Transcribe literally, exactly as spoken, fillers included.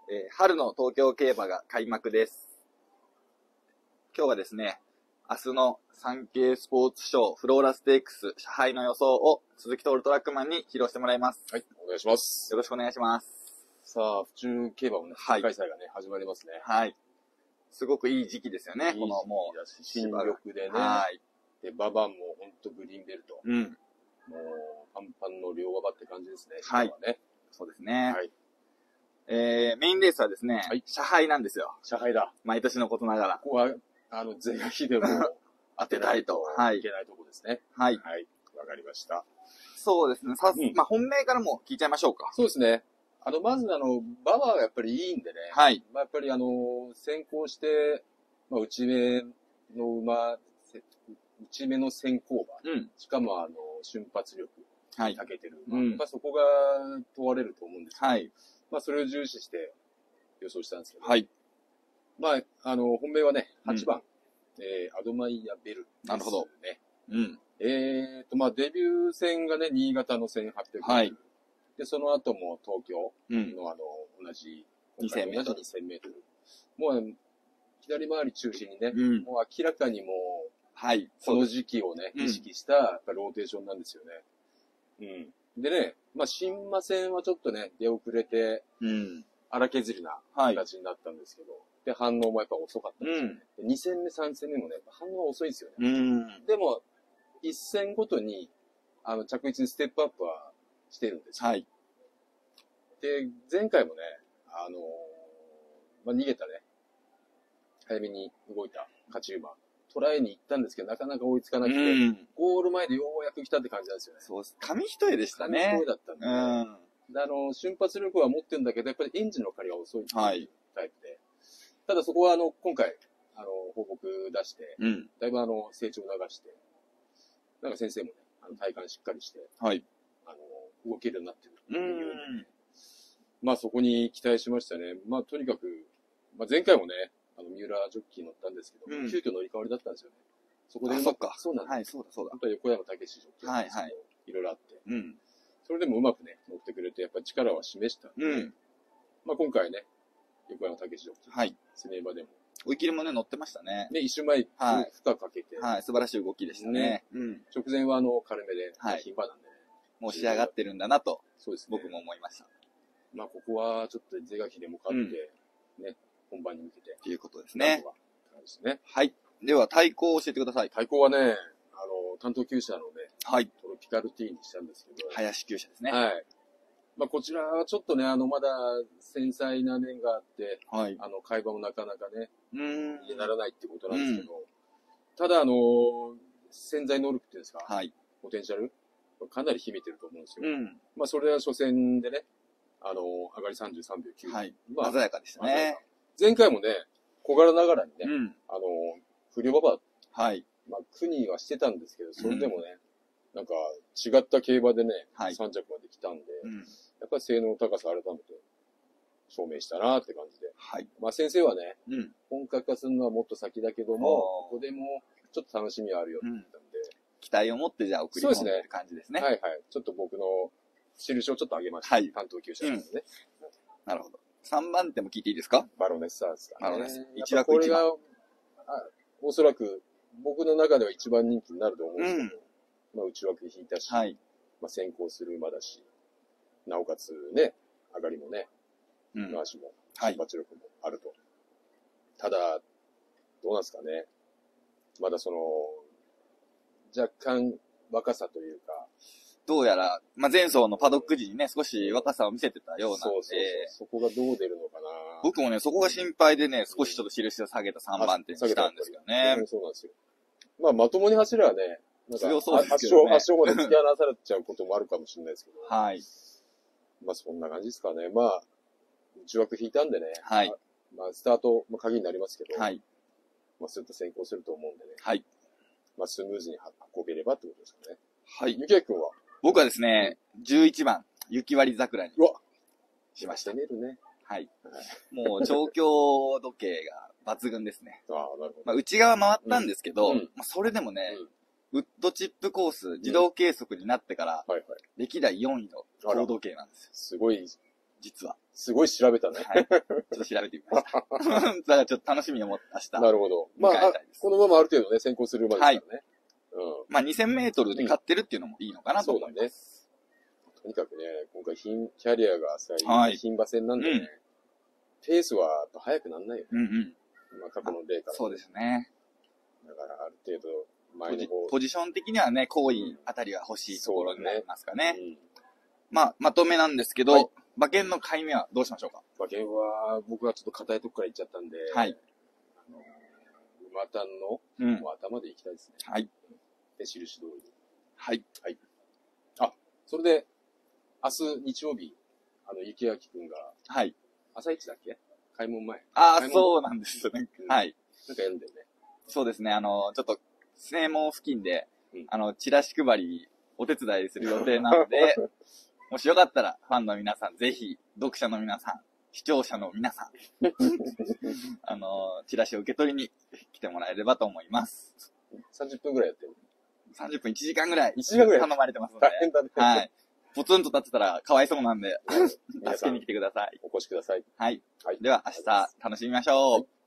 えー、春の東京競馬が開幕です。今日はですね、明日の産経スポーツ賞フローラステークス車配の予想を鈴木徹トラックマンに披露してもらいます。 はい、お願いします。 よろしくお願いします。 さあ、府中競馬もね、開催がね、始まりますね。 はい。すごくいい時期ですよね、このもう。 新緑でね。 はい。 で、馬場もほんとグリーンベルト。 うん。 もう、パンパンの両馬場って感じですね。 はい。 今日はね。 そうですね。 はい。 えー、メインレースはですね、はい、車配なんですよ。 車配だ。 毎年のことながら。 ここは、あの、是が非でも当てたいと、はい。いけないとこですね。 はい。 はい。わかりました。 そうですね。さす、うん、まあ、本命からも聞いちゃいましょうか。 そうですね。あの、まずあの、馬場がやっぱりいいんでね。 はい。 まあ、やっぱりあの、先行して、まあ、内目の馬、内目の先行馬。うん。しかもあの、瞬発力。はい。長けてる。まあ、やっぱそこが問われると思うんですけど。はい。まあ、それを重視して予想したんですけど。はい。まあ、あの、本命はね、はちばん、うん、えー、アドマイヤベル、ね。なるほど。ね。うん。えーと、まあ、デビュー戦がね、新潟のせんはっぴゃくメートル。はい。で、その後も東京の、うん、あの、同じ、にせんメートル。にせんメートル。もう、左回り中心にね、うん、もう明らかにもう、はい。この時期をね、意識した、やっぱローテーションなんですよね。うん。でね、まあ、新馬戦はちょっとね、出遅れて、うん。荒削りな形になったんですけど、はい、で、反応もやっぱ遅かったんですよね。うん、に戦目、さん戦目もね、やっぱ反応が遅いんですよね。うん、でも、いっ戦ごとに、あの、着実にステップアップはしてるんですよ。はい。で、前回もね、あのー、まあ、逃げたね、早めに動いた勝ち馬、トライに行ったんですけど、なかなか追いつかなくて、うん、ゴール前でようやく来たって感じなんですよね。そうです。紙一重でしたね。紙一重だったんで、ね。うんで、あの、瞬発力は持ってるんだけど、やっぱりエンジンの借りが遅いっていうタイプで。はい、ただそこは、あの、今回、あの、報告出して、うん、だいぶあの、成長を促して、なんか先生もね、あの体幹しっかりして、はい。あの、動けるようになってるっていうように、ね。まあそこに期待しましたね。まあとにかく、まあ前回もね、あの、三浦ジョッキー乗ったんですけど、うん、急遽乗り換わりだったんですよね。そこで、あ、そっか。そうなんです。はい、そうだそうだ。本当は横山武史ジョッキーなんですけど、はいはい。いろいろあって。うん。それでもうまくね、乗ってくれて、やっぱり力は示したんで、うん、まあ今回ね、横山武史ジョッキー、はい。スネーバでも。追い切りもね、乗ってましたね。で、一瞬前、はい。負荷かけて。はい、素晴らしい動きでしたね。ねうん。直前はあの、軽めで、はい。牝馬なんでね。もう仕上がってるんだなと、そうですね。僕も思いました。まあここはちょっと是が非でも勝って、うん、ね、本番に向けて。っていうことですね。ですね。はい。では、対抗を教えてください。対抗はね、あの、担当厩舎のね、はい。トロピカルティーにしたんですけど。林厩舎ですね。はい。まあ、こちらはちょっとね、あの、まだ繊細な面があって、はい。あの、会話もなかなかね、うん。にならないってことなんですけど、うん、ただ、あの、潜在能力っていうんですか、はい。ポテンシャルかなり秘めてると思うんですよ。うん。まあ、それは初戦でね、あの、上がりさんじゅうさんびょうきゅう。はい。まあ、鮮やかでしたね。前回もね、小柄ながらにね、うん、あの、不良馬場、はい。まあ、苦にはしてたんですけど、それでもね、うん、なんか、違った競馬でね、はい、さん着まで来たんで、うん、やっぱり性能の高さ改めて証明したなって感じで。はい。まあ、先生はね、うん、本格化するのはもっと先だけども、ここでもちょっと楽しみはあるよって言ったんで、うん、期待を持ってじゃあ送り込んでる感じですね。はいはい。ちょっと僕の印をちょっと上げました。はい。担当厩舎なんでね、うん。なるほど。さんばん手も聞いていいですか？バロネッサーズか、ね。バロネッサーズ。一枠一番。これが、おそらく、僕の中では一番人気になると思うんですけど、うん、まあ内枠引いたし、はい、まあ先行する馬だし、なおかつね、上がりもね、うん、足も、瞬発力もあると。はい、ただ、どうなんですかね。まだその、若干若さというか、どうやら、まあ、前走のパドック時にね、少し若さを見せてたようなんで、そうそうそう、そこがどう出るのかな。僕もね、そこが心配でね、少しちょっと印を下げたさんばん手にしたんですよね。そうなんですよ。まあ、まともに走ればね、なんか、強そうですけどね。圧勝まで突き放されちゃうこともあるかもしれないですけど。はい。まあ、そんな感じですかね。まあ、内枠引いたんでね。はい。まあ、スタート、まあ、鍵になりますけど。はい。まあ、すっと先行すると思うんでね。はい。まあ、スムーズに運べればってことですかね。はい。ゆきやくんは僕はですね、じゅういちばん、雪割桜にしました。攻めるね。はい。もう状況時計が抜群ですね。ああ、なるほど。まあ、内側回ったんですけど、うん、まあ、それでもね、うん、ウッドチップコース自動計測になってから、うん、はいはい、歴代よんいの高度計なんですよ。すごい、実は。 すごい調べたね。 はい。ちょっと調べてみました。だからちょっと楽しみに思って明日。 なるほど。まあ、このままある程度ね、先行する馬ですからね。はい。 うん。まあにせんメートルで勝ってるっていうのもいいのかなと思います。そうだね。 とにかくね、今回キャリアが浅い、はい、牝馬戦なんでね、うん、ペースはやっぱ速くなんないよね。うんうん。まあ過去の例から、ね。 そうですね。 だからある程度前の方ポジション的にはね、後位あたりは欲しいところになりますかね。うん、まあ、まとめなんですけど、はい、馬券の買い目はどうしましょうか？ 馬券は、僕はちょっと硬いとこから行っちゃったんで、はい。あの、馬単の、うん、もう頭で行きたいですね。はい。で、印通りに。はい。はい。あ、それで、明日日曜日、あの、雪明くんが、はい。朝一だっけ？開門前。 ああ、そうなんですよね。はい。 なんかやるんだよね。 そうですね、あの、ちょっと、正門付近で、うん、あの、チラシ配り、お手伝いする予定なので、もしよかったら、ファンの皆さん、ぜひ、読者の皆さん、視聴者の皆さん、あの、チラシを受け取りに来てもらえればと思います。 さんじゅっぷんぐらいやってる？ さんじゅっぷん、いちじかんぐらい。 いちじかんぐらい頼まれてますので。 大変だね。 はい。ポツンと立ってたらかわいそうなんで、助けに来てください。 お越しください。 はい。はい、では、明日、楽しみましょう。はい。